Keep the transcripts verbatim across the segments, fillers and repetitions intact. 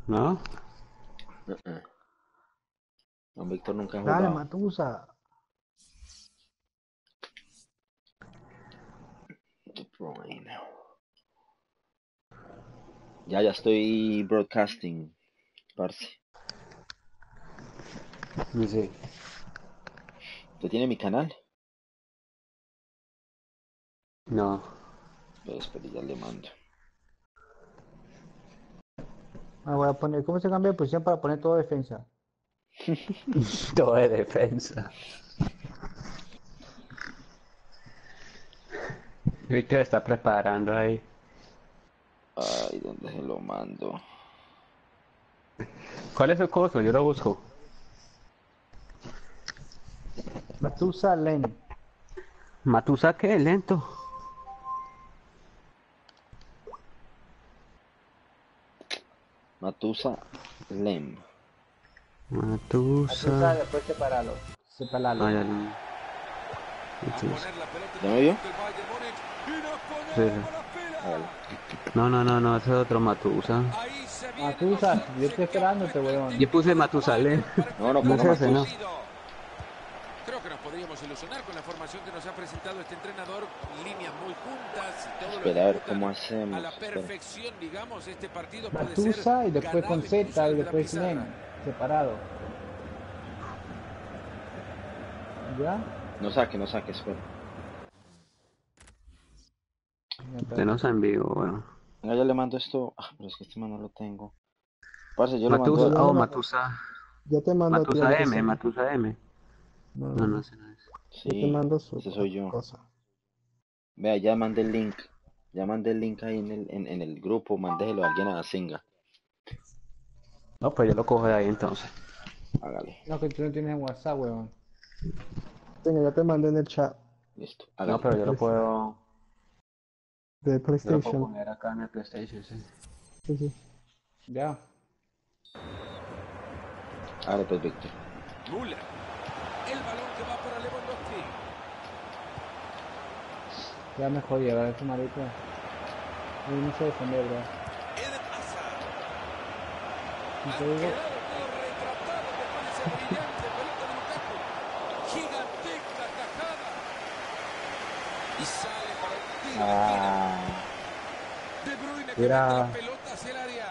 ¿No? Uh -uh. Con Víctor nunca he Dale, jugado. Matusa. Ya, ya estoy broadcasting, parce. No sé. ¿Usted tiene mi canal? No. Pues, espera, ya le mando. Me voy a poner, ¿cómo se cambia de posición para poner todo defensa? Todo de defensa. Víctor está preparando ahí. Ay, ¿dónde se lo mando? ¿Cuál es el costo? Yo lo busco. Matusa Len. ¿Matusa qué? Lento. Matusa Lem. Matusa. Matusa, después separalo. Separalo. Ah, ya no. Matusa. ¿Ya me vio? Sí, sí. Hágale. No, no, no, no, ese es otro Matusa. Matusa, yo estoy esperándote, weón. Yo puse Matusalén. No, no, No ponga es ese, ¿no? Matusa. Creo que nos podríamos ilusionar con la formación que nos ha presentado este entrenador, líneas muy juntas y todo lo Espera, a ver ejecutan cómo hacemos. a la Espera. perfección, digamos, este partido puede Matusa ser y después con ganado incluso Z y desde la después pizarra. Len. Separado. ¿Ya? No saque, no saque, espera. Usted no está en vivo, bueno. Venga, ya le mando esto. Ah, pero es que este man no lo tengo. Parce, yo lo Matusa, mando. oh, no, Matusa. Yo te mando a ti Matusa al que M, sea. Matusa M. No, No, no, no, no. ese no es. Yo te Sí, mando su ese soy yo. cosa. Vea, ya mandé el link. Ya mandé el link ahí en el, en, en el grupo. Mandéjelo a alguien a la singa. No, pues yo lo cojo de ahí entonces. Hágale. No, que tú no tienes en WhatsApp, weón. Tengo, ya te mandé en el chat Listo, No, hágale. pero yo lo puedo. de Yo lo puedo PlayStation. poner acá en el PlayStation, sí. Sí, sí. Ya. Hágale pues, Víctor. Müller. El balón que va para Lewandowski. Ya me jodí, ¿verdad? Ese marico. Yo no sé defender, ¿verdad? Eden Hazard. Y Ha te digo, quedado todo retratado después de esa brillante pelota de Lukaku. Gigantesca tajada. Y sale para el tiro de esquina. ah, De Bruyne que Mira. mete la pelota hacia el área.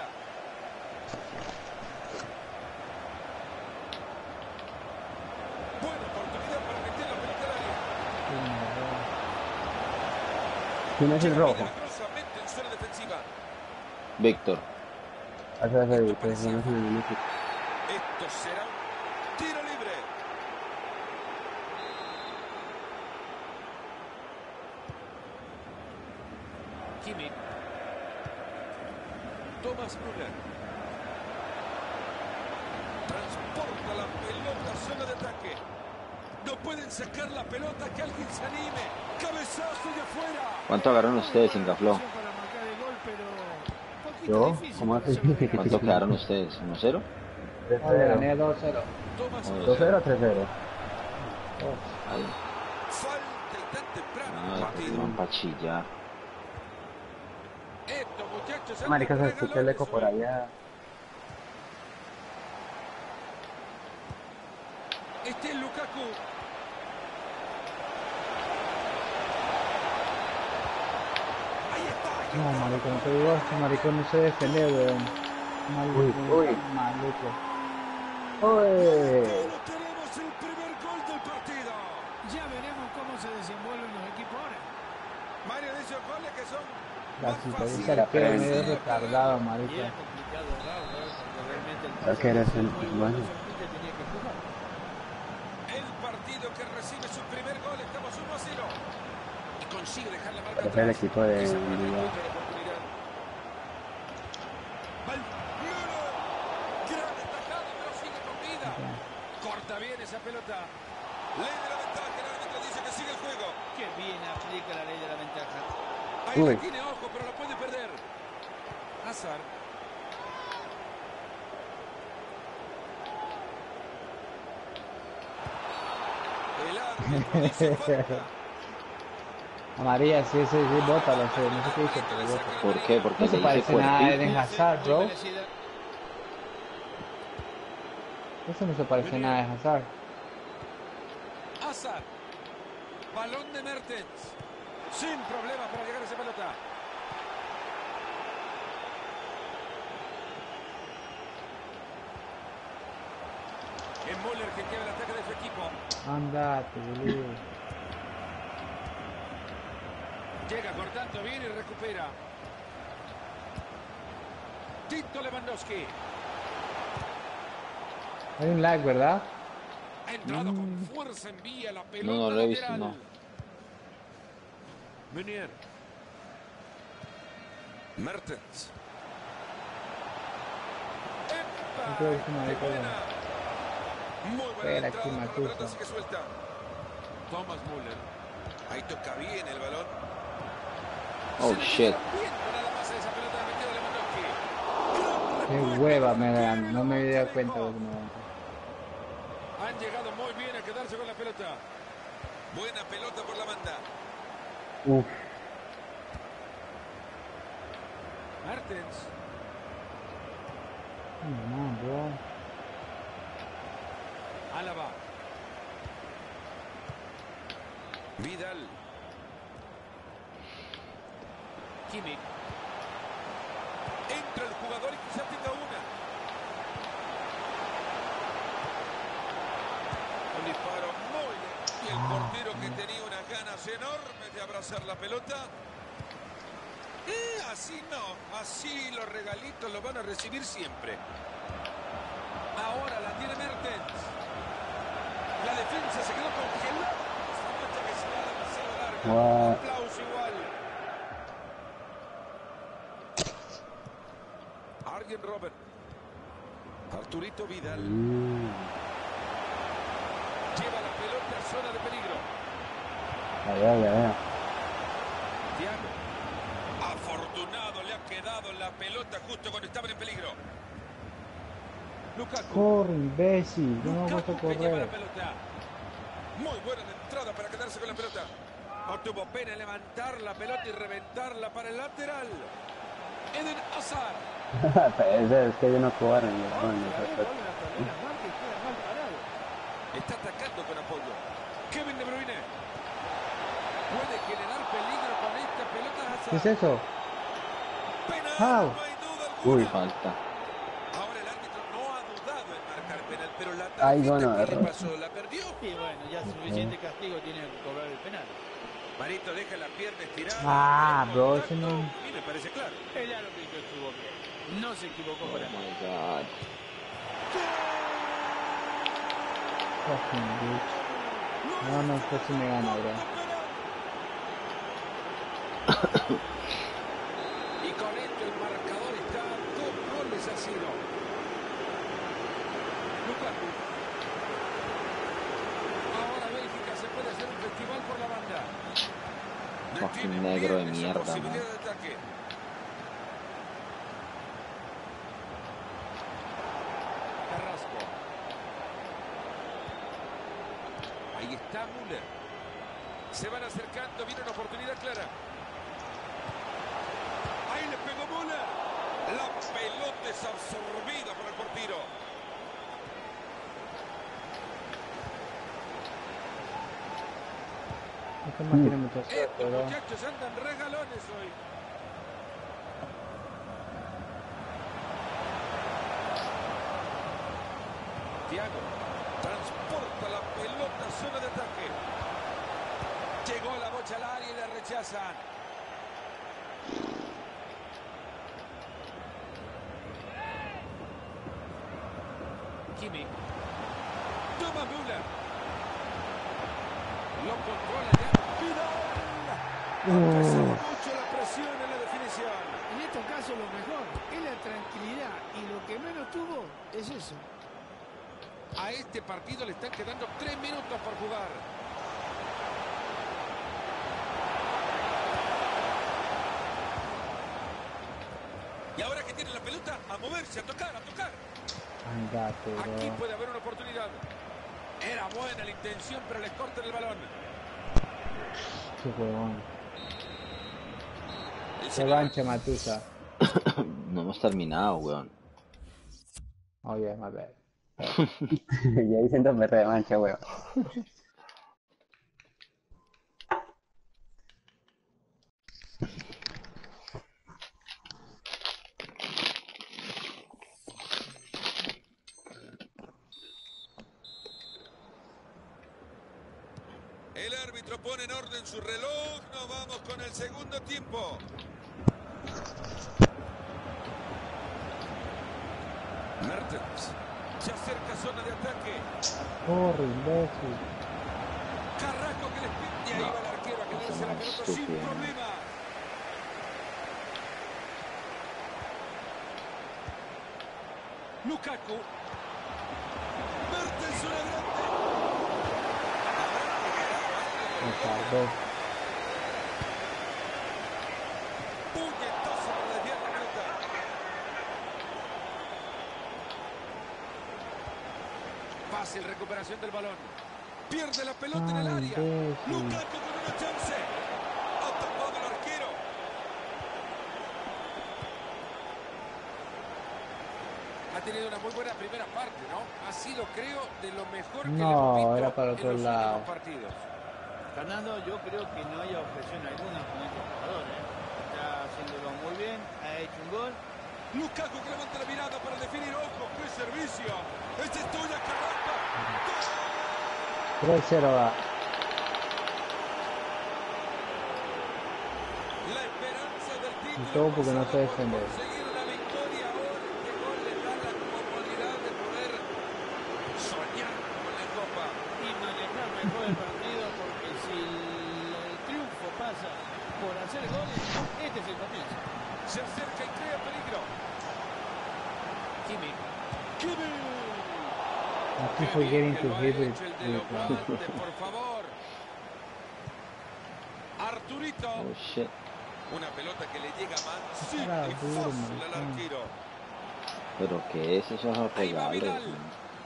Buena oportunidad para meter la pelota al área. ¿quién es el rojo? Milagrosamente en zona defensiva. Víctor. Hace hace ustedes no son el mismo equipo. Esto será un tiro libre. Kimmich. Thomas Müller. Transporta la pelota a zona de ataque. No pueden sacar la pelota, que alguien se anime. Cabezazo de afuera. ¿Cuánto agarraron ustedes, Ingaflo? ¿Yo? ¿Cómo así? ¿Cuánto quedaron ustedes? ¿uno cero? tres No, le cero. gané dos cero. Thomas Oh, Müller. ¿dos cero o tres cero? Ahí. Falta y tan temprano en el Ay, partido. van pa' chillar. Estos muchachos han Marica, se de escucha el eco regalones por hoy. allá. Este es Lukaku. Ahí está. ahí No, está. marico, no te digo, este marico no sé defender, weón. Maluco, Uy, uy. maluco. Con Uy. esto tenemos el primer gol del partido. Ya veremos cómo se desenvuelven los equipos ahora. Varios de esos goles que son La más situación fáciles se de la queda aprende. medio predecir. retardado, Y marico. era complicado Raúl, ¿no? Porque realmente el Creo que eres el bueno. solamente tenía que jugar. El partido que recibe su primer gol, estamos uno a cero. Y consigue dejar la marca Es el atrás. equipo de Quizá para Liga. otra oportunidad. Val Müller. Gran atajada, pero sigue con vida. Corta bien esa pelota. Ley de la ventaja, el árbitro dice que sigue el juego. Qué bien aplica la ley de la ventaja. Ahí Uy. la tiene, ojo, pero la puede perder. Hazard. El árbitro dice falta. Amarilla, sí, sí, sí, bótalo, sí, no sé qué dice, pero bótalo. ¿Por qué? Porque No se le dice parece nada a cuerpito. Eden Hazard, Muy bro. merecida. Eso no se parece a nada de Hazard. Hazard. Balón de Mertens. Sin problema para llegar a esa pelota. Es Müller que lleva el ataque de su equipo. Andate, boludo. Llega cortando bien y recupera. Tito Lewandowski. Hay un lag, ¿verdad? Ha entrado con fuerza, envía la pelota No, no lo he visto, lateral. no. Meunier. Mertens. ¡Epa! Creo que es una ¡Qué década. buena! Muy buena Espera, la entrada, aquí, pero la Matusa. pelota sigue suelta. Thomas Müller. Ahí toca bien el balón. Oh, Se le shit. queda viendo nada más a esa pelota metida de Lewandowski. Qué hueva me dan. No me había dado cuenta de que me dan. Han llegado muy bien a quedarse con la pelota. Buena pelota por la banda. Uf. Mertens. No, bro. Álava. Vidal. Kimmich. Entra el jugador y quizá tenga una. Un disparo muy bien. Y el portero que tenía unas ganas enormes de abrazar la pelota. Eh, así no. Así los regalitos los van a recibir siempre. Ahora la tiene Mertens. La defensa se quedó congelada. Esa mancha que será demasiado larga. Wow. Aplauso igual. Arjen Robben. Arturito Vidal. Lleva la pelota a zona de peligro. Ya veo, ya veo. Thiago. Afortunado le ha quedado la pelota justo cuando estaban en peligro. Lukaku. Corre, imbécil. Yo no me gusta Lukaku que lleva la correr. pelota. Muy buena de entrada para quedarse con la pelota. No tuvo pena en levantar la pelota y reventarla para el lateral. Eden Hazard. Pero es que yo no puedo en el fondo. Está atacando con apoyo. Kevin De Bruyne. Puede generar peligro con esta pelota Hazard. ¿Qué es eso? Penal, How? no hay duda alguna. Uy, falta. Ahora el árbitro no ha dudado en marcar penal, pero la Ay, tarjeta bueno, que le error. pasó, ¿la perdió? Y bueno, ya suficiente castigo tiene que cobrar el penal. Marito deja la pierna estirada. Ah, el bro, contacto, ese no- Y me parece claro. El árbitro estuvo bien. No se equivocó Oh para nada. my god. Fucking bitch. No, no, pues sí me gana, bro. Y con esto el marcador está a dos goles a cero. Lukaku. Ahora Bélgica se puede hacer un festival por la banda. Fucking Detienen negro de bien esa mierda, posibilidad man. de ataque. Carrasco. Ahí está Müller. Se van acercando, viene una oportunidad clara. Ahí le pegó Müller. La pelota es absorbida por el portero. Este más tiene mucha suerte, Estos bro. muchachos andan regalones hoy. Thiago transporta la pelota a zona de ataque. Llegó la bocha al área y la rechazan. Kimmich. Thomas Müller. Lo controla ya. Vidal. Ha pesado mucho la presión en la definición. En estos casos lo mejor es la tranquilidad y lo que menos tuvo es eso. A este partido le están quedando tres minutos por jugar. Y ahora que tiene la pelota, a moverse, a tocar, a tocar. Andate, Aquí bro. puede haber una oportunidad. Era buena la intención, pero le cortan el balón. Qué huevón. El señor- Revancha, Matusa. No hemos terminado, weón. Oh, yeah, my bad. Y ahí siento me revancha, weón. El árbitro pone en orden su reloj. Nos vamos con el segundo tiempo. Mertens. Se acerca zona de ataque. Corre, imbécil. Carrasco que les pide. Y ahí va el arquero a quedarse la pelota sin Estúpido. problema. Lukaku. Mertens una grande. Me tardó. Puñetazo para desviar la pelota. Fácil recuperación del balón. Pierde la pelota en el Ay, área. imbécil. Lukaku con una chance. Ha tapado el arquero. Ha tenido una muy buena primera parte, ¿no? Ha sido, creo, de lo mejor que No, le hemos visto era para en otro los lado. últimos partidos. Fernando, yo creo que no hay objeción alguna con este jugador, ¿eh? Está haciéndolo muy bien, ha hecho un gol. Lukaku que levanta la mirada para definir. ¡Ojo! ¡Qué servicio! ¡Esta es tuya, Carrasco! tres cero va. La esperanza del título. Y todo porque no pasada sé por defender. conseguir la victoria. Ahora este gol le da la comodidad de poder soñar con la Copa. Y manejar mejor el partido porque si el, el triunfo pasa por hacer goles, este es el comienzo. Se acerca y crea peligro. Kimi. ¡Kimi! Aquí Qué fue bien getting que to lo ha hit it. hecho el de los guantes, por favor. Arturito. Oh shit. Una pelota que le llega mansita Era y duro, fácil al man. arquero. Pero que es esos Ahí va regalos. Vidal. ¿No?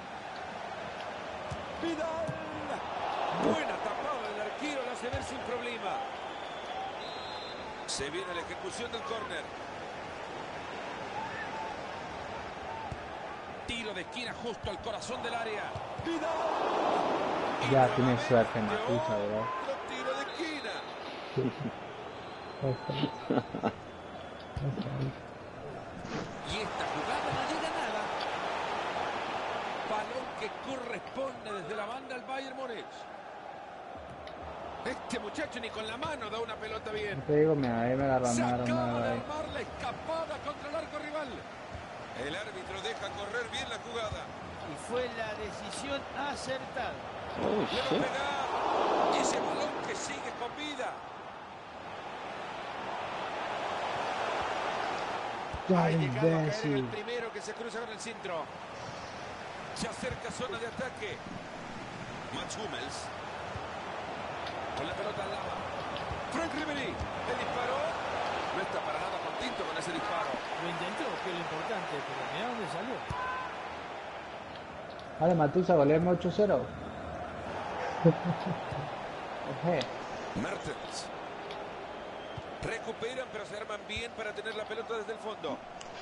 Vidal. Buena tapada del arquero, la hace ver sin problema. Se viene la ejecución del córner. Tiro de esquina justo al corazón del área. Vidal. Ya Y tiene suerte, nuevamente Matusa, bro. otro tiro de esquina. Y esta jugada no llega a nada. Balón que corresponde desde la banda al Bayern Múnich. Este muchacho ni con la mano da una pelota bien. Te digo, mira, ahí me la Se ramaron. acaba de ahí. armar la escapada contra el arco rival. El árbitro deja correr bien la jugada. Y fue la decisión acertada. Oh Le va a shit. pegar. Ese balón que sigue con vida. Ya, Ha llegado a caer el imbécil. primero que se cruza con el centro. Se acerca zona de ataque. Mats Hummels. Con la pelota al lado. Frank Ribery. El disparo. No está para nada contento con ese disparo. Lo intentó, que es lo importante, pero mirá dónde salió. Vale, Matusa, golearme ocho cero. Oje. Mertens. Recuperan, pero se arman bien para tener la pelota desde el fondo.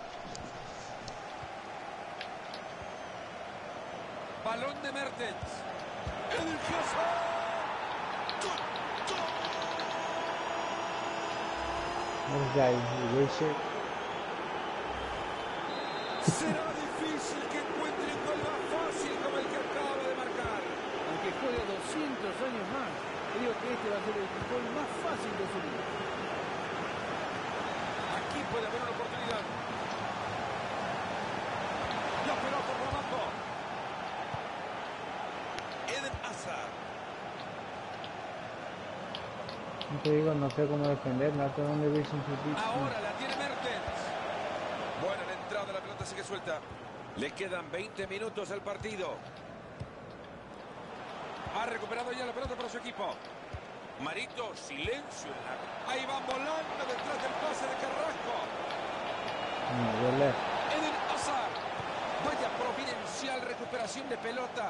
Balón de Mertens. Eden Hazard. ¡Gol! ¡Gol! This guy, he wish it. Será difícil que encuentre un gol más fácil como el que acaba de marcar. Aunque juegue doscientos años más, creo que este va a ser el gol más fácil de su vida. Aquí puede haber una oportunidad. La pelota por abajo. Eden Hazard. No te digo, no sé cómo defender, no sé dónde ves un Ahora la tiene Mertens. Buena la entrada, la pelota sigue suelta. Le quedan veinte minutos al partido. Ha recuperado ya la pelota para su equipo. Marito, silencio en la... Ahí va volando detrás del pase de Carrasco. No, duele. Eden Hazard. Vaya providencial recuperación de pelota.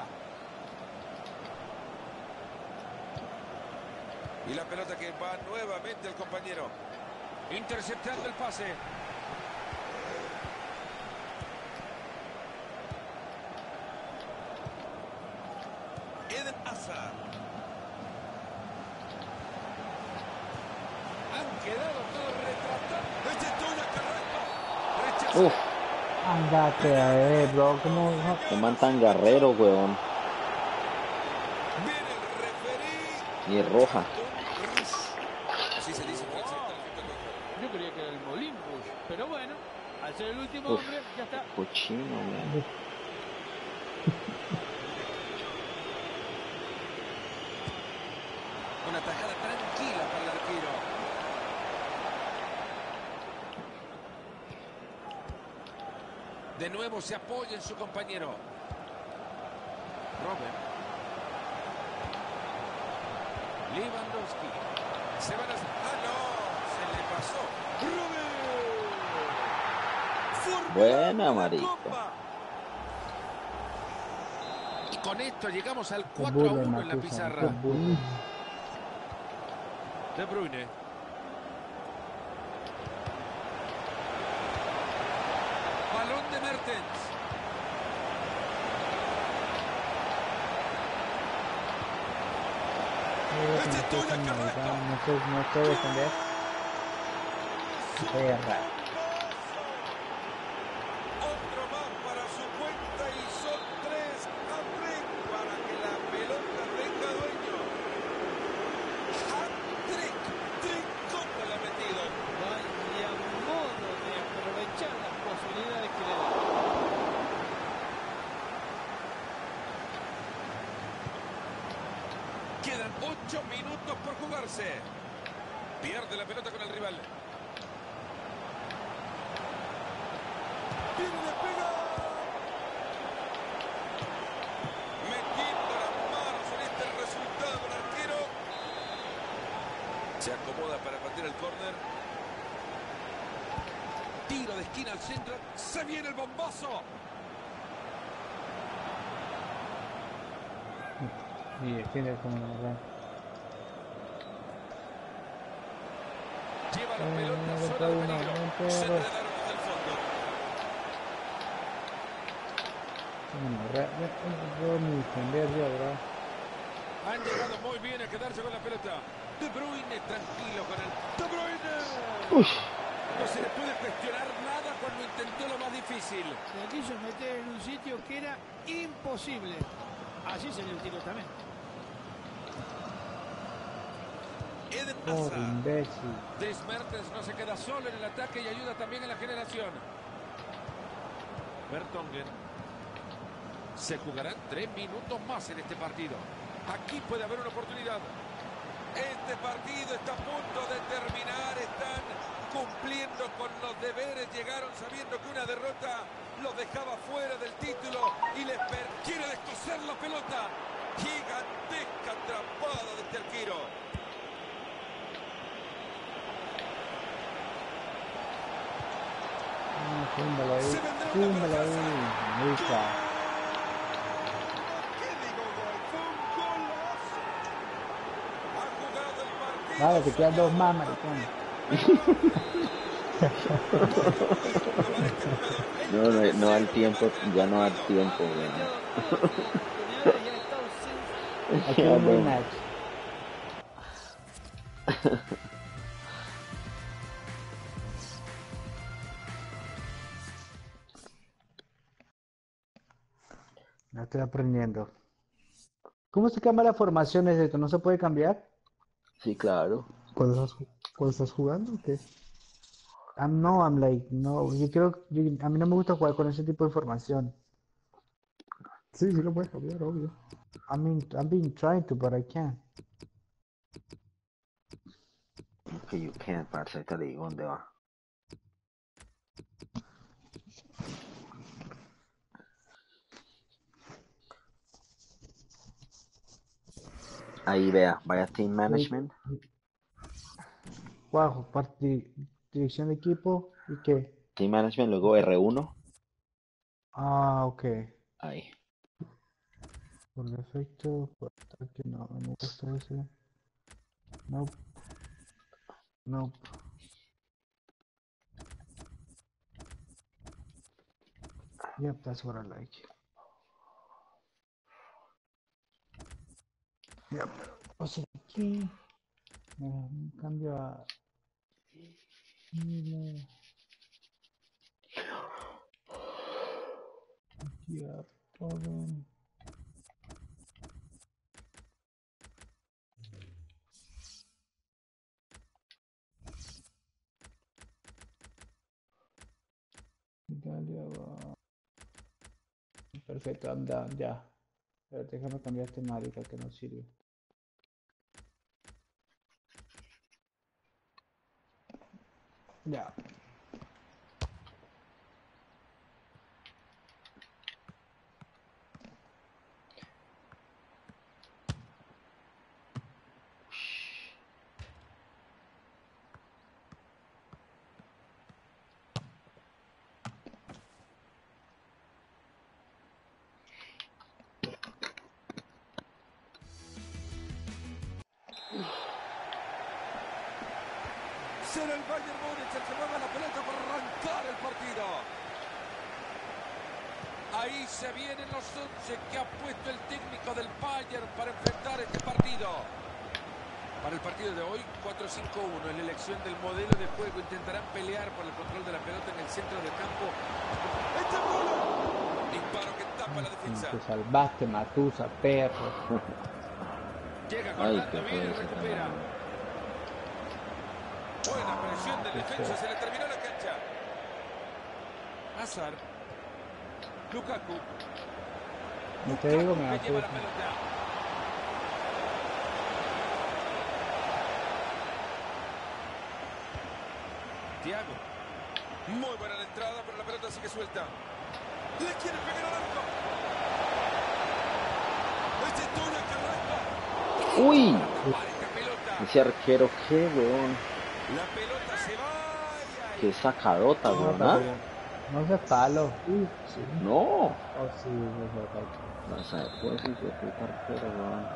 Y la pelota que va nuevamente al compañero. Interceptando el pase. pasar. Han quedado todos retratados. Este es tuyo, Carrasco. Rechazado. Uf, Andate a ver, bro. ¿Cómo? No. qué man tan guerrero, weón. Viene el referí. Y roja. Así se dice en francés, tarjeta roja. Yo creía que era el Molin Rouge, pero bueno, al ser el último Uf, hombre, ya está. cochino, weón. Una tajada tranquila para el arquero. De nuevo se apoya en su compañero. Robert. Lewandowski. Se van a... ¡Ah, no! Se le pasó. ¡Robert! Buena, ¡Formidable la marica. copa! Y con esto llegamos al Qué cuatro a bullying, uno en la Matusa, pizarra. qué bullying. De Bruyne. Balón de Mertens. Mira que Este me es tuyo, tocan, Carrasco. marica. No sé, no sé defender. Perra. Otro más para su cuenta y son tres a tres para que la pelota tenga dueño. Hat-trick. Trincón le ha metido. Vaya modo de aprovechar las posibilidades que le da. Quedan ocho minutos por jugarse. Pierde la pelota con el rival. Viene de pega. Metiendo las manos en este resultado el arquero. Se acomoda para batir el córner. Tiro de esquina al centro. Se viene el bombazo. Y defiende como la verdad. Lleva la Eh, pelota no zona trae de una, peligro. no Se perro. enredaron desde el fondo. Bueno, re- re- yo ni defender ya, bro. Han llegado muy bien a quedarse con la pelota. De Bruyne tranquilo con el... De Bruyne. Uf, No se le puede cuestionar nada cuando intentó lo más difícil. Se quiso meter en un sitio que era imposible. Así se le tiró también. Eden Por Hazard. imbécil. Dries Mertens no se queda solo en el ataque y ayuda también en la generación. Vertonghen. Se jugarán tres minutos más en este partido. Aquí puede haber una oportunidad. Este partido está a punto de terminar. Están cumpliendo con los deberes. Llegaron sabiendo que una derrota los dejaba fuera del título y les per- quiere descoser la pelota. Gigantesca atrapada de este arquero. Ah, túmbala ahí. Se vendrá una Túmbala golaza. ahí. Rica. ¿Qué digo, gol? Fue un golazo. Ha jugado el partido. Dale, te quedan dos más, maricón. no, no, no al tiempo, ya no al tiempo, weón. Oportunidades y ha estado sin... Aquí hay un rematch. No estoy aprendiendo. ¿Cómo se cambia la formación? ¿Es esto? ¿No se puede cambiar? Sí, claro. ¿Cuando estás, ju- cuando estás jugando? ¿O qué? I'm no, I'm like, no, yo creo, yo- a mí no me gusta jugar con ese tipo de información. Sí, sí lo puedes cambiar, obvio. I mean, I've been trying to, but I can't. Que you can't, parce, te digo dónde va. Ahí vea, vaya Team Management. Wow, parte, dirección de equipo, ¿y qué? Team Management, luego R uno. Ah, ok. Ahí. Por defecto, por ataque, no, no me gusta ese. Nope. Nope. Yep, that's what I like. O sea, aquí me cambio a Chile, aquí a todo. Italia va. Perfecto, I'm done, ya. Pero déjame cambiar este marica que no sirve. Ya. Será el Bayern Múnich el que mueva la pelota para arrancar el partido. Ahí se vienen los once que ha puesto el técnico del Bayern para enfrentar este partido. Para el partido de hoy, cuatro cinco uno en la elección del modelo de juego. Intentarán pelear por el control de la pelota en el centro del campo. ¡Este gol! Disparo que tapa la defensa. Te salvaste, Matusa, perro. Llega Ay, cortando qué bien y fuerza, recupera. Buena presión del defensa, se le terminó la cancha. Hazard. Lukaku. No te digo, me Lukaku que lleva la asusta. pelota. Thiago. Muy buena la entrada, pero la pelota sigue suelta. Le quiere pegar al arco. Este es tuyo que arranca. Uy, Marca pelota. ese arquero, qué weón. La pelota se va. y ahí. Qué sacadota, No, weón, ¿ah? pero no se palo. Uh, sí. No. Oh, sí, no se palo. Vas a ver, pues, hijo de puta arquero, weón.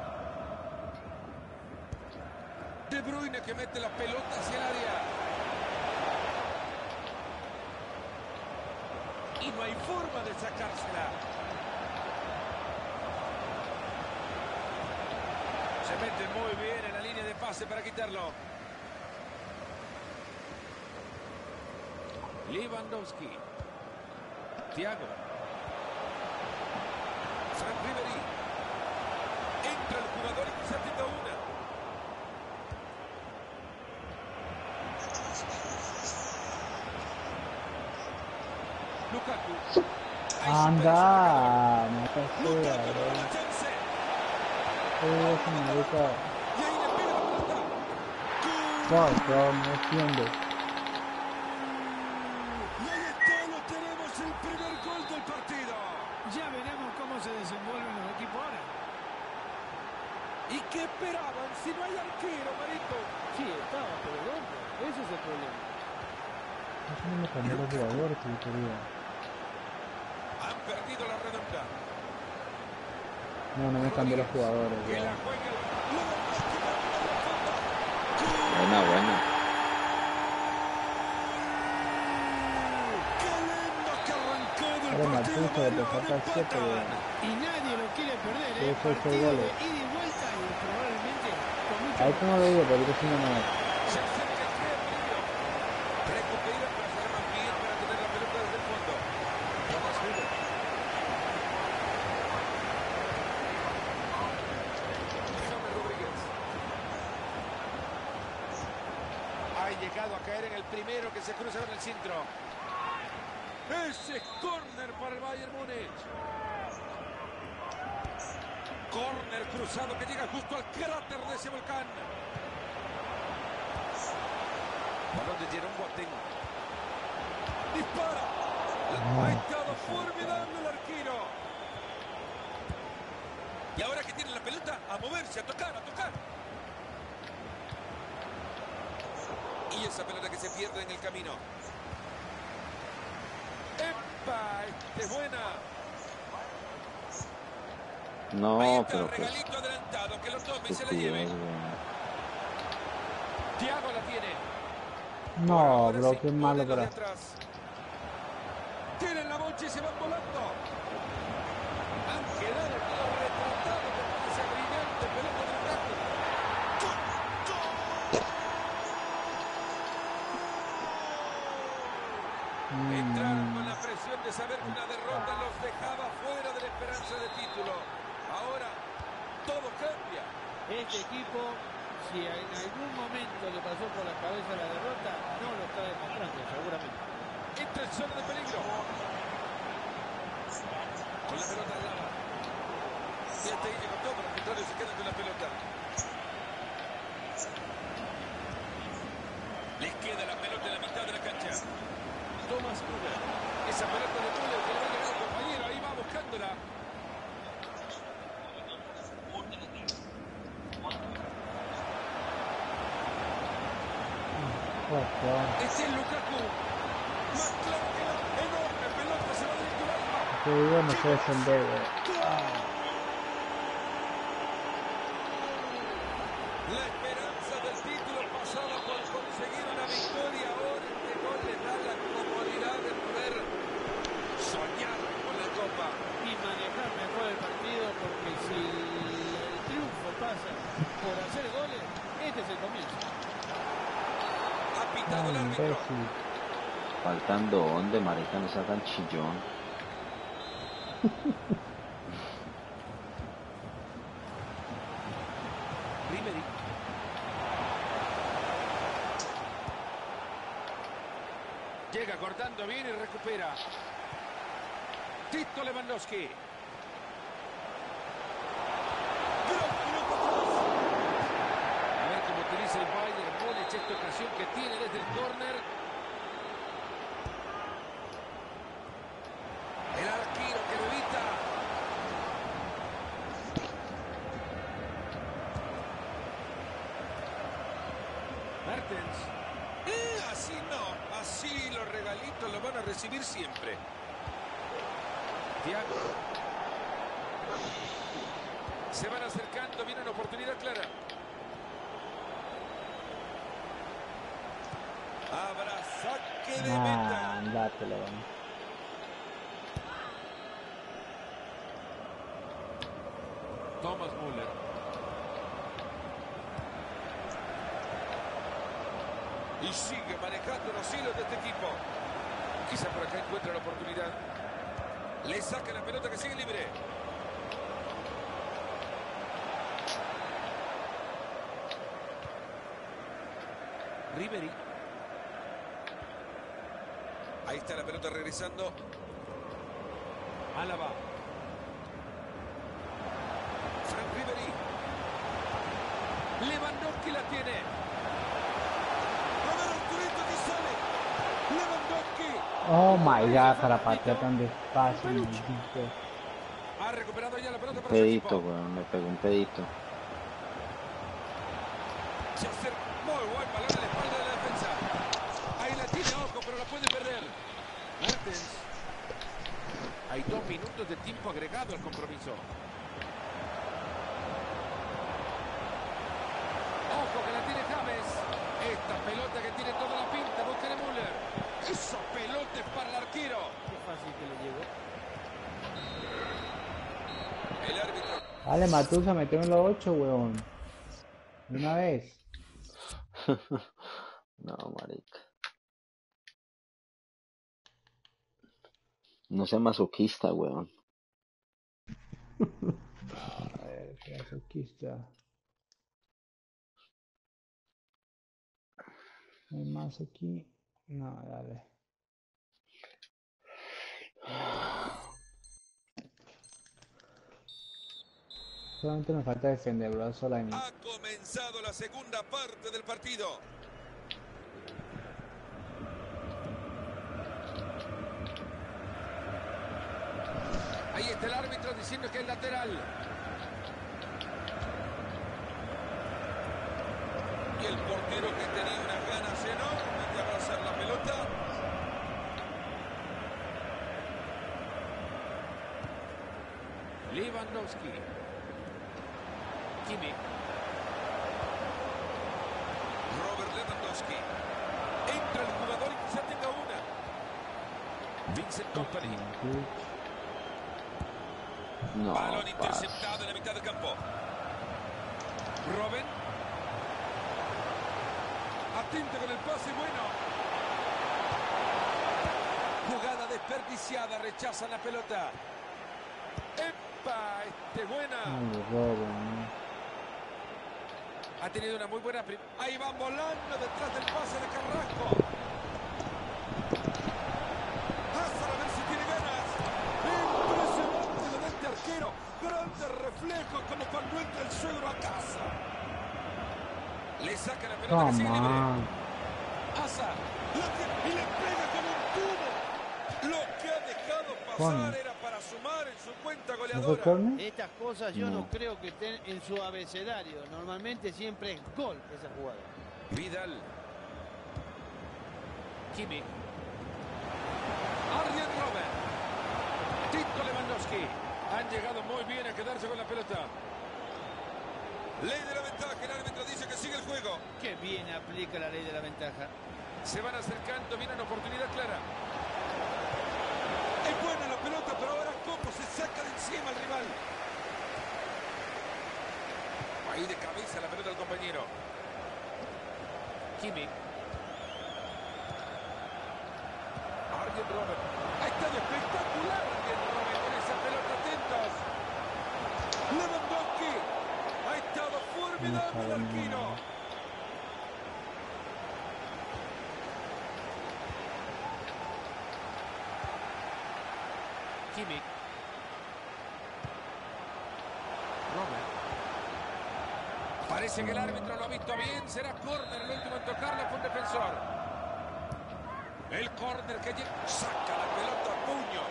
De Bruyne que mete la pelota hacia el área. Y no hay forma de sacársela. Se mete muy bien en la línea de pase para quitarlo. Lewandowski. Thiago. Frank Ribery. Entra el jugador y quizá tenga una. Lukaku. Ahí se Anda, no te puede sacar. jodas, Lukaku con bro. la chance. Eh, ese marica. Y ahí le pega la pelota. Fuck, bro, no entiendo. Y ahí está, lo tenemos, el primer gol del partido. Ya veremos cómo se desenvuelven los equipos ahora. ¿Y qué esperaban si no hay arquero, Marito? Sí, estaba, pero ¿dónde? Ese es el problema. Eso no me cambió los jugadores, que yo quería. Han perdido la redonda. No, no me cambió los jugadores, Que la bro. juega Lewandowski para meterla al fondo. Buena, buena. ¡Qué lindo que ha arrancado el Ahora partido! Matusa, le Mario, falta no siete, empatan. bro. Y nadie lo quiere perder, Sí, ¿eh? sí, sí, Partido de goles. ida y vuelta y probablemente con mucho Ahí más. como lo digo, pero si no me... Se acerca el crea peligro. Recupera para hacer más bien para tener la pelota desde el fondo. Thomas Müller. James Rodríguez. Ha llegado a caer en el primero que se cruza en el centro. Ese es córner para el Bayern Múnich. Córner cruzado que llega justo al cráter de ese volcán. Balón de Jerome Boateng. Dispara. Ha estado formidable el arquero. Y ahora que tiene la pelota, a moverse, a tocar, a tocar. Y esa pelota que se pierde en el camino. ¡Epa! ¡Esta es buena! Ahí No, está, pero pues, regalito adelantado, que lo tome y se la estupidez, lleve. weón. Thiago la tiene. Por No, ahora bro, sí, qué malo Moreno de para... atrás. Tienen la bocha y se van volando. Han quedado todos retratados con esa brillante pelota de Una derrota los dejaba fuera de la esperanza de título. Ahora todo cambia. Este equipo, si en algún momento le pasó por la cabeza la derrota, no lo está demostrando, seguramente. Entra en zona de peligro. Con la pelota al lado. Y hasta ahí llegó todo, pero al contrario se queda con la pelota. Les queda la pelota en la mitad de la cancha. Thomas Müller. Esa pelota de Müller que le va a llegar al compañero. Ahí va buscándola. Este es Lukaku. Más claro que la enorme pelota se va directo al alma. Te digo, no sé defender, güey. La esperanza del título pasaba por conseguir una victoria. Ahora este gol les da la comodidad de poder soñar con la copa. Y manejar mejor el partido, porque si el triunfo pasa por hacer goles, este es el comienzo. Ha pitado el Ah, árbitro. imbécil. Faltando donde, marica, no sea tan chillón. Ribery. Llega cortando bien y recupera. Tito Lewandowski. A ver cómo utiliza el Bayern Múnich esta ocasión que tiene desde el córner. El arquero que lo evita. Mertens. Eh, así no, así los regalitos los van a recibir siempre. Thiago. Se van acercando, viene una oportunidad clara. Habrá saque de Ah, meta. andátelo, güey. Thomas Müller. Y sigue manejando los hilos de este equipo. Quizá por acá encuentra la oportunidad. Le saca la pelota que sigue libre. Ribery. Ahí está la pelota regresando. Álava. Frank Ribery. Lewandowski la tiene. A ver, Arturito que sale. Lewandowski. Oh my god, para patear tan despacio, maldito. Ha recuperado ya la pelota para su Pedito, equipo. weón, me pegó un pedito. Se acerca. Muy buen balón a la espalda de la defensa. Ahí la tiene, ojo, pero la puede perder. Mertens. Hay dos minutos de tiempo agregado al compromiso. Ojo que la tiene James. Esta pelota que tiene toda la pinta. Busca de Müller. Esa pelota es para el arquero. Qué fácil que le llegó. El árbitro. Dale, Matusa, meteme los ocho, weón. De una vez. No, marica. No sea masoquista, weón. A ver, qué masoquista. ¿No hay más aquí? No, dale. Solamente nos falta defender, bro. Solo hay... Ha comenzado la segunda parte del partido. Ahí está el árbitro diciendo que es lateral. Y el portero que tenía unas ganas enormes de abrazar la pelota. Lewandowski. Kimi. Robert Lewandowski. Entra el jugador y quizá tenga una. Vincent Kompany. No, Balón parce. interceptado en la mitad del campo. Robben. Atento con el pase, bueno. Jugada de desperdiciada, rechazan la pelota. ¡Epa! Este buena. Ay, Robben. Ha tenido una muy buena... prim- Ahí van volando detrás del pase de Carrasco. Hazard a ver si tiene ganas. Impresionante lo de este arquero. Grandes reflejos como cuando entra el suegro a casa. Le saca la pelota que sigue libre. Toma. Hazard. La tiene y le pega con un tubo. Lo que ha dejado pasar Juan. era para sumar en su cuenta ¿No fue goleadora. córner? Estas cosas yo no, No. creo que estén en su abecedario. Normalmente siempre es gol esa jugada. Vidal. Kimmich. Arjen Robben. Tito Lewandowski. Han llegado muy bien a quedarse con la pelota. Ley de la ventaja. El árbitro dice que sigue el juego. Qué bien aplica la ley de la ventaja. Se van acercando. Viene una oportunidad clara. Es buena la pelota, pero ahora Copo se saca de encima al rival. Ahí de cabeza la pelota del compañero. Kimmich. Arjen Robben. Ha estado espectacular Arjen Robben con esa pelota. Atentos. Lewandowski. Ha estado formidable el arquero. Kimmich. Robben. Parece que el árbitro lo ha visto bien. Será córner. El último en tocarla fue un defensor. El córner que llega. Saca la pelota a puños.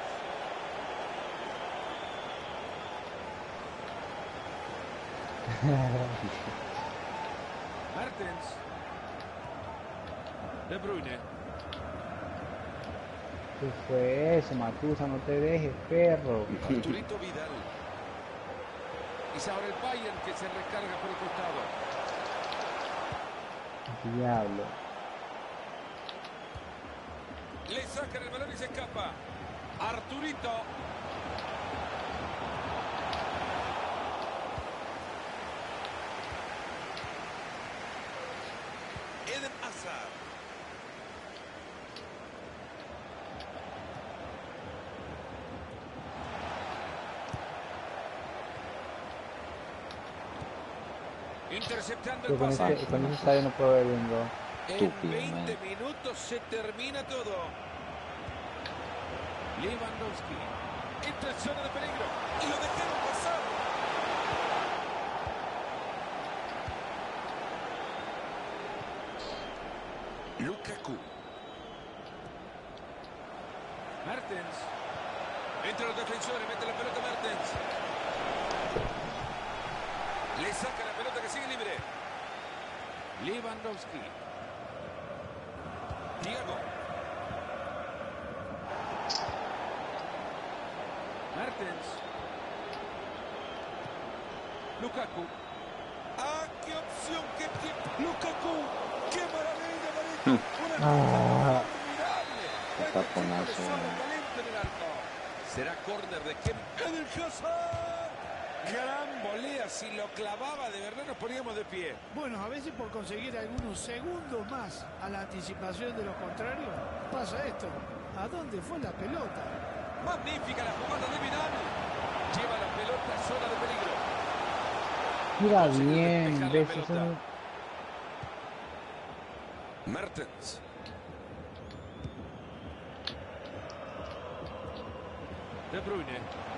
Mertens. De Bruyne. ¿Qué fue eso, Matusa? No te dejes, perro. Arturito Vidal. Y es ahora el Bayern que se recarga por el costado. Diablo. Le sacan el balón y se escapa. Arturito. Eden Hazard. Interceptando el Yo con pase. este, con este estadio no puedo ver bien, bro. En Estúpido, veinte man. minutos se termina todo. Lewandowski. Entra en zona de peligro. Y lo dejaron pasar. Lukaku. Mertens. Entre los defensores. Mete la pelota Mertens. Le saca la pelota que sigue libre. Lewandowski. Thiago. Mertens. Lukaku. ¡Ah, qué opción! ¡Qué tiempo! ¡Lukaku! ¡Qué maravilla, Marito! ¡Una Ah. formidable! Qué taponazo, Sobra man. talento en el arco. Será córner de Kevin. ¡Eden Hazard! Gran volea. Si lo clavaba, de verdad nos poníamos de pie. Bueno, a veces por conseguir algunos segundos más a la anticipación de los contrarios, pasa esto. ¿A dónde fue la pelota? Magnífica la jugada de Vidal. Lleva la pelota a zona de peligro. Mira Consiguió bien, despejar la ves, pelota. eso no- Mertens. De Bruyne.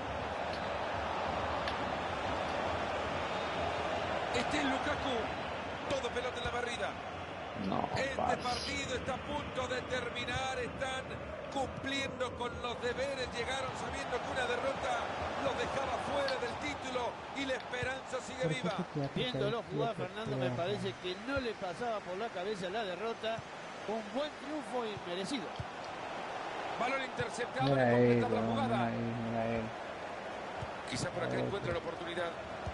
Este es Lukaku. Todo pelota en la barrida. No, Este parce. partido está a punto de terminar. Están cumpliendo con los deberes. Llegaron sabiendo que una derrota los dejaba fuera del título y la esperanza sigue viva. Viéndolo jugar, Fernando, me parece que no le pasaba por la cabeza la derrota. Un buen triunfo y merecido. Balón interceptado. Mira para él, completar la bro, jugada. mira él, mira él. Quizá por acá Otro. encuentre la oportunidad.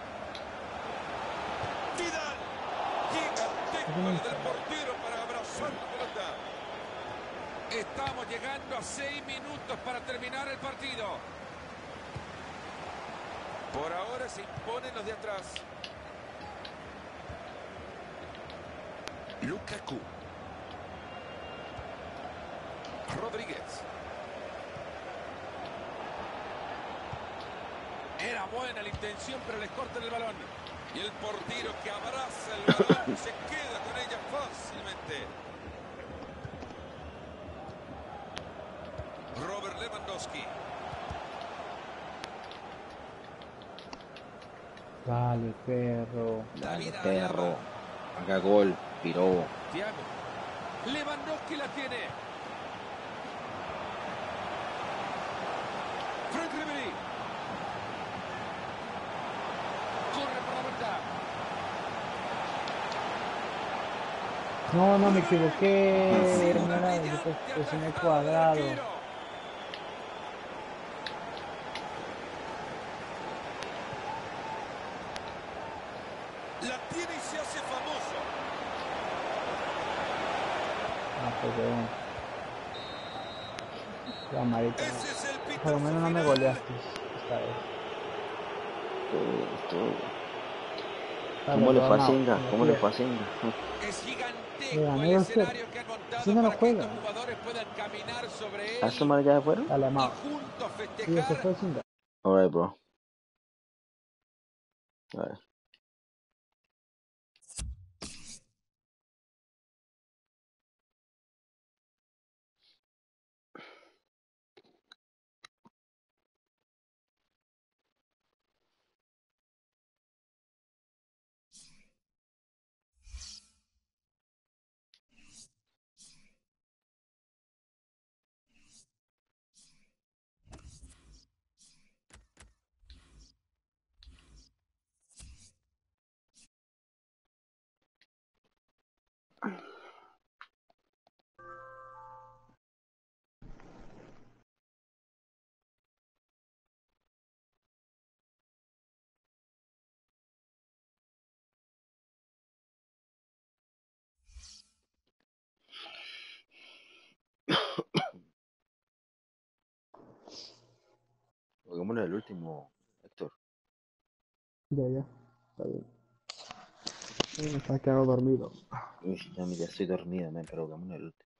Vidal. Gigantesco desde el portero para abrazar la pelota. Estamos llegando a seis minutos para terminar el partido. Por ahora se imponen los de atrás. Lukaku. Rodríguez. buena la intención, pero les cortan el balón. Y el portero que abraza el balón se queda con ella fácilmente. Robert Lewandowski. Dale, perro. Dale, perro. Haga gol, piró. Thiago. Lewandowski la tiene. Frank Ribery. Corre por la banda. No, no me equivoqué. Sí, Era una una brillante posición al atajada del cuadrado. arquero. La tiene y se hace famoso. Ah, pues bueno. Ya, marica. Ese es el pitazo Por lo menos no me final. goleaste esta vez. Todo, todo. Dale, ¿Cómo le fue a Ronaldo, Singa? como ¿Cómo le quieras. fue a Singa? Es Le gigantesco gané el dos cero. escenario que han montado Si no, no para que juega. estos jugadores puedan caminar sobre ¿A él su madre ya se fueron? Dale, y amado. juntos Sí, ese festejar. fue sin ga- Alright, bro. Alright. Juguémosle el último, Héctor. Ya, ya. Está bien. Sí, me estaba quedando dormido. Uy, ya, ya estoy dormido, man, pero juguémosle el último.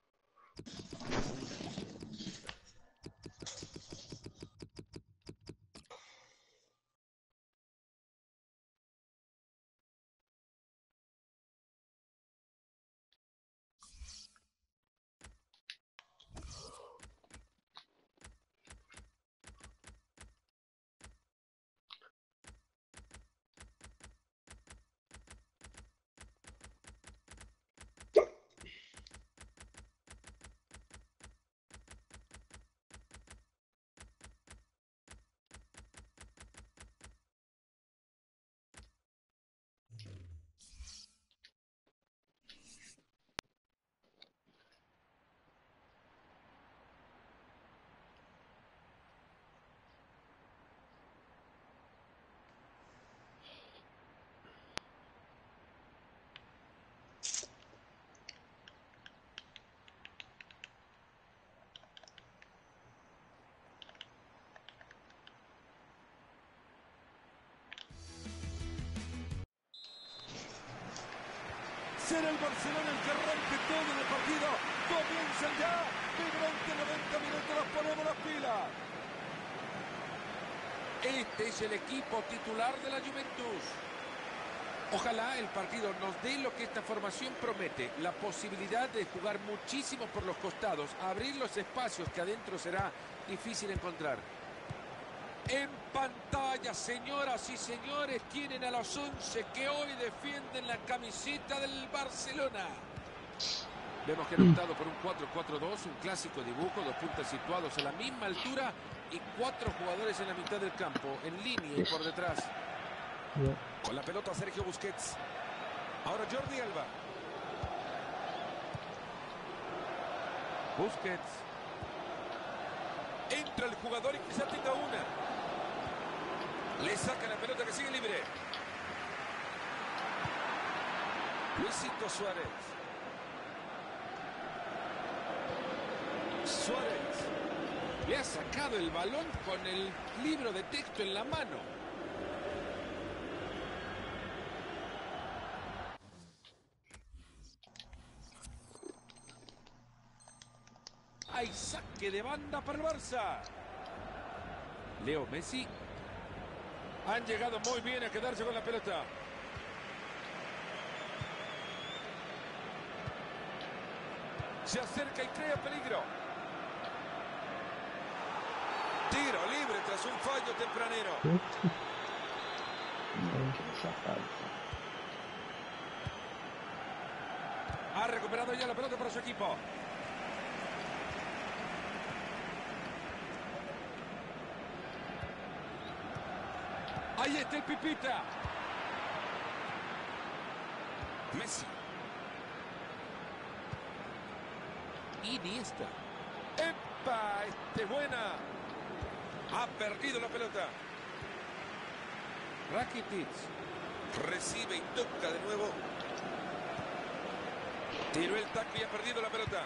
Será el Barcelona el que arranque todo en el partido. Comienzan ya. Vibrante noventa minutos, nos ponemos las pilas. Este es el equipo titular de la Juventus. Ojalá el partido nos dé lo que esta formación promete. La posibilidad de jugar muchísimo por los costados. Abrir los espacios que adentro será difícil encontrar. En pantalla, señoras y señores, tienen a los once que hoy defienden la camiseta del Barcelona. Vemos que han optado por un cuatro cuatro dos, un clásico dibujo, dos puntas situados a la misma altura y cuatro jugadores en la mitad del campo, en línea y por detrás. Ya. Con la pelota Sergio Busquets. Ahora Jordi Alba. Busquets. Entra el jugador y quizá tenga una. Le saca la pelota que sigue libre. Luisito Suárez. Suárez. Le ha sacado el balón con el libro de texto en la mano. Hay saque de banda para el Barça. Leo Messi. Han llegado muy bien a quedarse con la pelota. Se acerca y crea peligro. Tiro libre tras un fallo tempranero. Esa falta. Ha recuperado ya la pelota para su equipo. Ahí está el Pipita. Messi. Iniesta. ¡Epa! Este es buena. Ha perdido la pelota. Rakitic. Recibe y toca de nuevo. Tiró el tackle y ha perdido la pelota.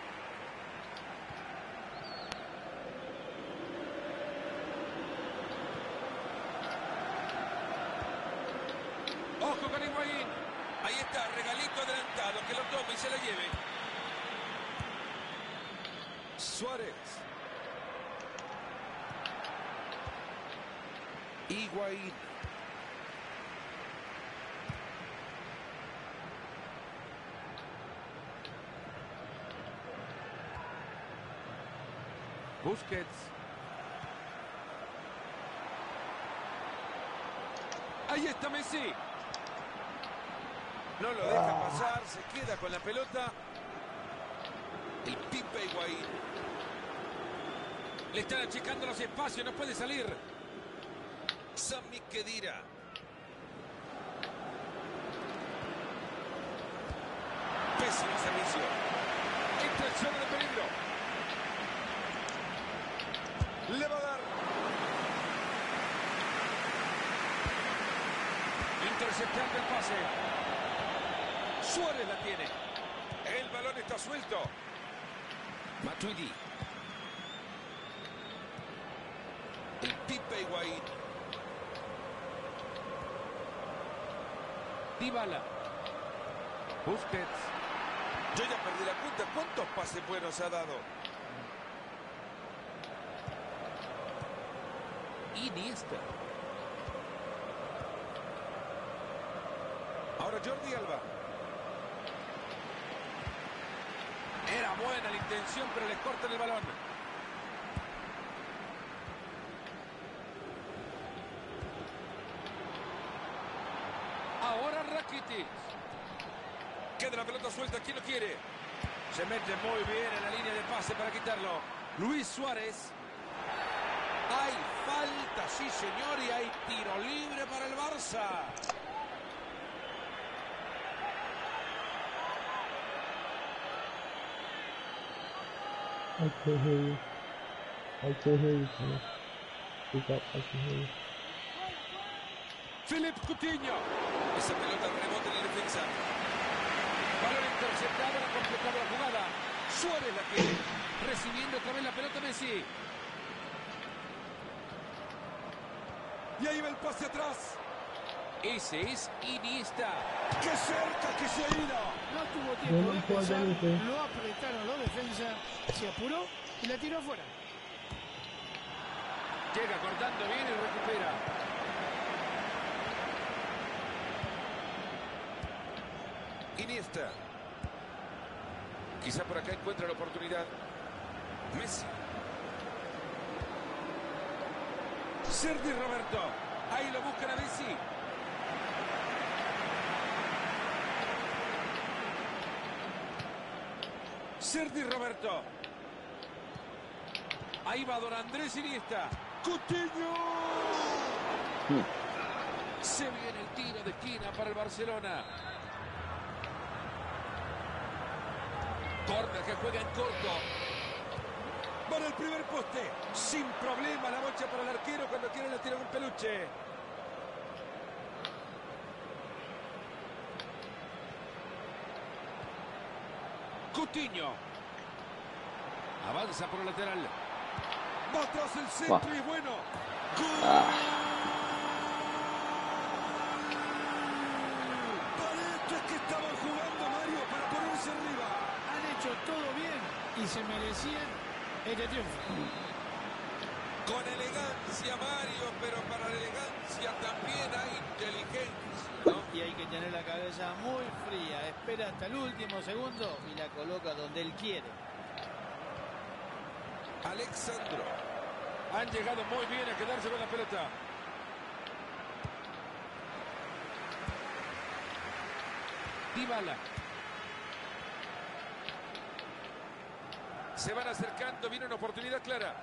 Ojo con Higuaín. Ahí está, regalito adelantado. Que lo tome y se la lleve. Suárez. Higuaín. Busquets. Ahí está Messi. No lo deja pasar, se queda con la pelota. El Pipe Higuaín. Le están achicando los espacios, no puede salir. Sami Khedira. Pésimo servicio. Entra en zona de peligro. Le va a dar. Interceptando el pase. Suárez la tiene. El balón está suelto. Matuidi. El Pipe Higuaín. Dybala. Busquets. Yo ya perdí la cuenta. ¿Cuántos pases buenos ha dado? Iniesta. Ahora Jordi Alba. Era buena la intención, pero le cortan el balón. Ahora Rakitic. Queda la pelota suelta. ¿Quién lo quiere? Se mete muy bien en la línea de pase para quitarlo. Luis Suárez. Hay falta, sí señor, y hay tiro libre para el Barça. I can't hear you. I can't hear you, Connor. Speak up, I can hear you. Philippe Coutinho. Esa pelota rebota en la defensa. Balón interceptado, ha completado la jugada. Suárez la quiere. Recibiendo otra vez la pelota Messi. Y ahí va el pase atrás. Ese es Iniesta. ¡Qué cerca que se ha ido! No tuvo Yo tiempo no de puedo pensar, decir. lo apretaron los defensas, se apuró y la tiró afuera. Llega cortando bien y recupera. Iniesta. Quizá por acá encuentra la oportunidad. Messi. Sergi Roberto. Ahí lo buscan a Messi. Sergi Roberto. Ahí va Don Andrés Iniesta. Coutinho. Se viene el tiro de esquina para el Barcelona. Corner que juega en corto. Para el primer poste. Sin problema la bocha para el arquero cuando quiere la tira un peluche. Coutinho. Avanza por el lateral. Va tras el centro wow. Y bueno. Ah. Parece que estaban jugando, Mario, para ponerse arriba. Han hecho todo bien y se merecían este triunfo. Con elegancia, Mario, pero para la elegancia espera hasta el último segundo y la coloca donde él quiere. Alexandro. Han llegado muy bien a quedarse con la pelota. Dybala. Se van acercando, viene una oportunidad clara.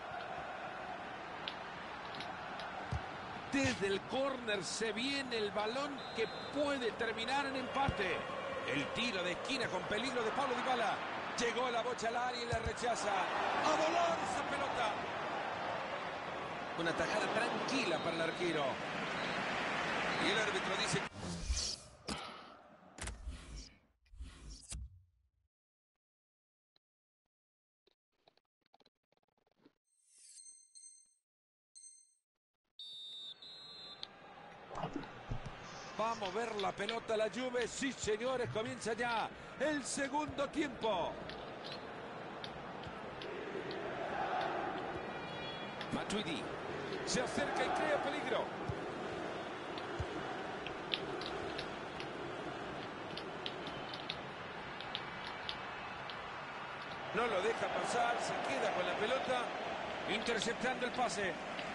Desde el córner se viene el balón que puede terminar en empate. El tiro de esquina con peligro de Paulo Dybala. Llegó la bocha al área y la rechaza. ¡A volar esa pelota! Una tajada tranquila para el arquero. Y el árbitro dice... Va a mover la pelota la Juve. Sí, señores, comienza ya el segundo tiempo. Matuidi se acerca y crea peligro. No lo deja pasar, se queda con la pelota, interceptando el pase.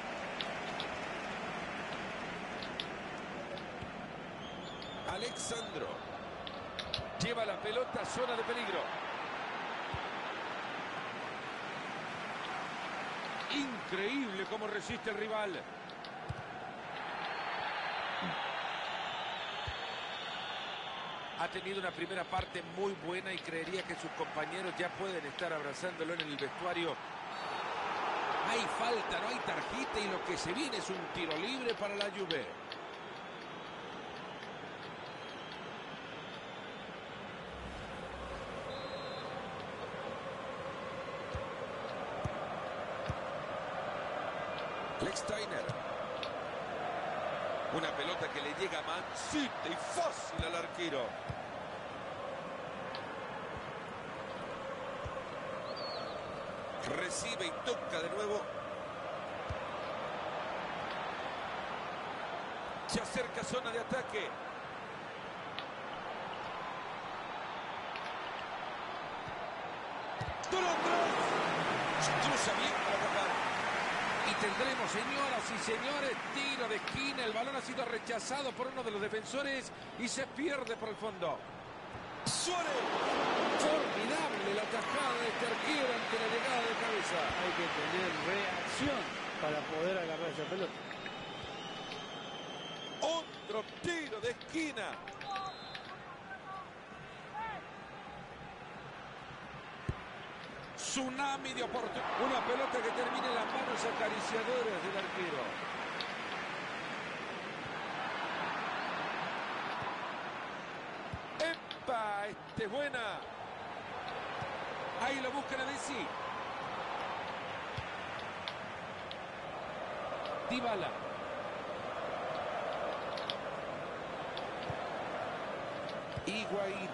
Alexandro lleva la pelota a zona de peligro. Increíble cómo resiste el rival. Ha tenido una primera parte muy buena y creería que sus compañeros ya pueden estar abrazándolo en el vestuario. Hay falta, no hay tarjeta y lo que se viene es un tiro libre para la Juve. Steiner. Una pelota que le llega a Mancita y fácil al arquero. Recibe y toca de nuevo. Se acerca a zona de ataque. ¡Duro atrás! Cruza bien para tapar. Y tendremos, señoras y señores, tiro de esquina. El balón ha sido rechazado por uno de los defensores y se pierde por el fondo. ¡Suárez! Formidable la tajada de este arquero ante la llegada de cabeza. Hay que tener reacción para poder agarrar esa pelota. Otro tiro de esquina. Tsunami de oportunidad. Una pelota que termina en las manos acariciadoras del arquero. ¡Epa! Este es buena. Ahí lo buscan a Messi. Dybala. Higuaín.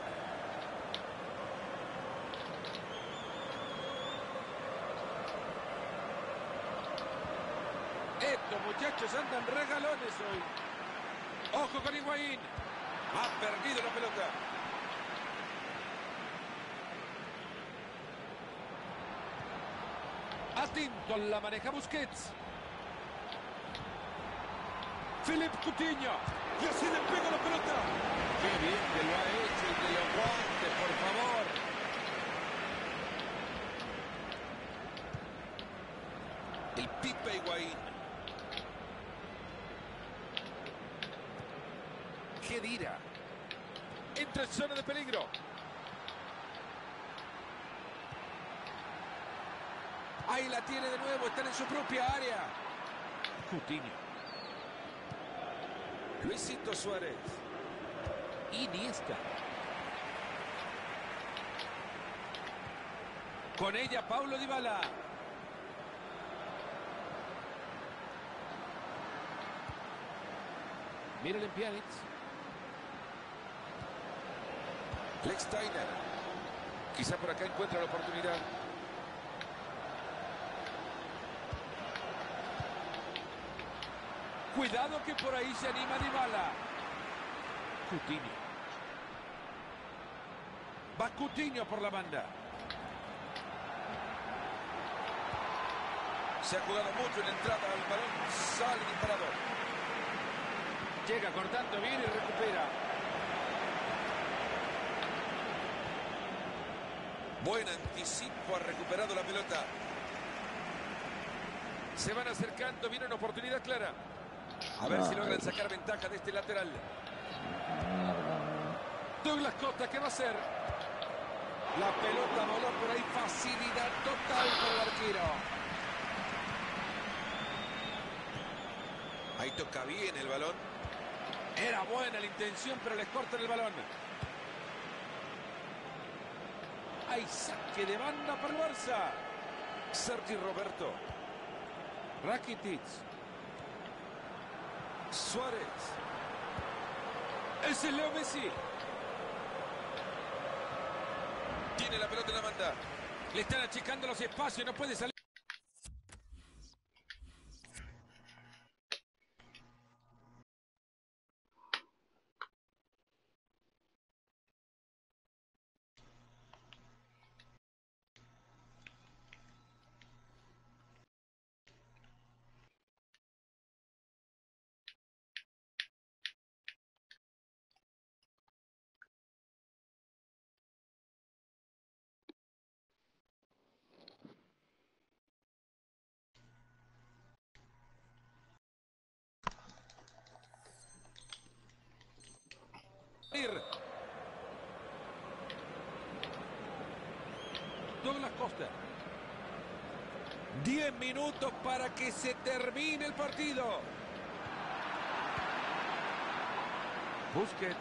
Estos muchachos andan regalones hoy. Ojo con Higuaín. Ha perdido la pelota. Atento, la maneja Busquets. Philippe Coutinho. Y así le pega la pelota. Qué bien que lo ha hecho y que lo aguante, por favor. El Pipe Higuaín. Khedira. Entra en zona de peligro. Ahí la tiene de nuevo. Están en su propia área. Coutinho. Luisito Suárez. Iniesta. Con ella Paulo Dybala. Miren en Pjanic. Lex Steiner. Quizá por acá encuentra la oportunidad. Cuidado que por ahí se anima Dybala. Coutinho. Va Coutinho por la banda. Se ha jugado mucho en la entrada al balón. Sale disparado. Llega cortando bien y recupera. Buen anticipo, ha recuperado la pelota. Se van acercando, viene una oportunidad clara. A ver si logran sacar ventaja de este lateral. Douglas Costa, ¿qué va a hacer? La pelota voló por ahí, facilidad total para el arquero. Ahí toca bien el balón. Era buena la intención, pero les cortan el balón. Hay saque de banda para el Barça. Sergi Roberto. Rakitic. Suárez. Ese es Leo Messi. Tiene la pelota en la banda. Le están achicando los espacios, no puede salir. Douglas Costa. Diez minutos para que se termine el partido. Busquets.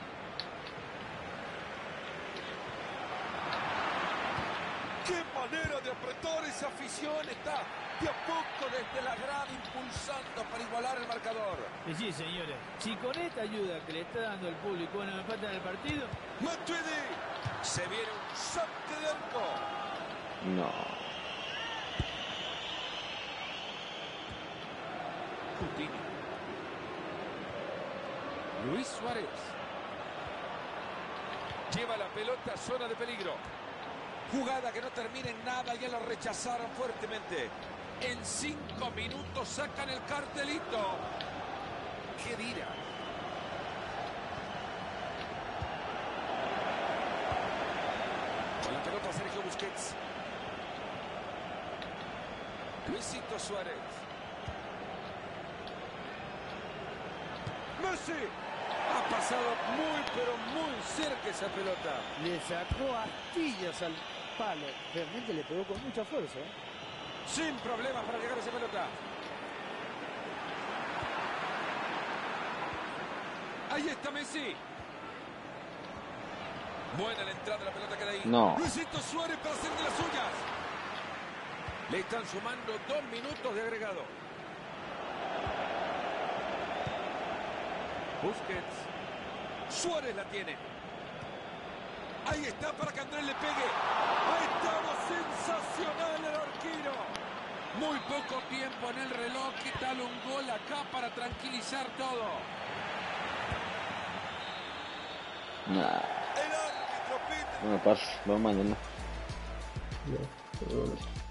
¡Qué manera de apretar esa afición! Está de a poco desde la grada impulsando para igualar el marcador. Y sí, señores, si con esta ayuda que le está dando el público bueno, empatan el partido. Matuidi. Se viene un saque de arco. No. Coutinho. Luis Suárez. Lleva la pelota a zona de peligro. Jugada que no termina en nada, ya lo rechazaron fuertemente. En cinco minutos sacan el cartelito. ¿Qué dirá? Con la pelota Sergio Busquets. Luisito Suárez. Messi. Ha pasado muy, pero muy cerca esa pelota. Le sacó astillas al palo. Realmente le pegó con mucha fuerza, ¿eh? Sin problemas para llegar a esa pelota. Ahí está Messi. Buena la entrada de la pelota que da ahí. No. Luisito Suárez para hacer de las suyas. Le están sumando dos minutos de agregado. Busquets. Suárez la tiene. Ahí está para que Andrés le pegue. Ahí estamos, sensacional el arquero. Muy poco tiempo en el reloj. ¿Qué tal un gol acá para tranquilizar todo? Nah. El árbitro pide. Bueno, parce, vamos mañana. Ya, pero bueno.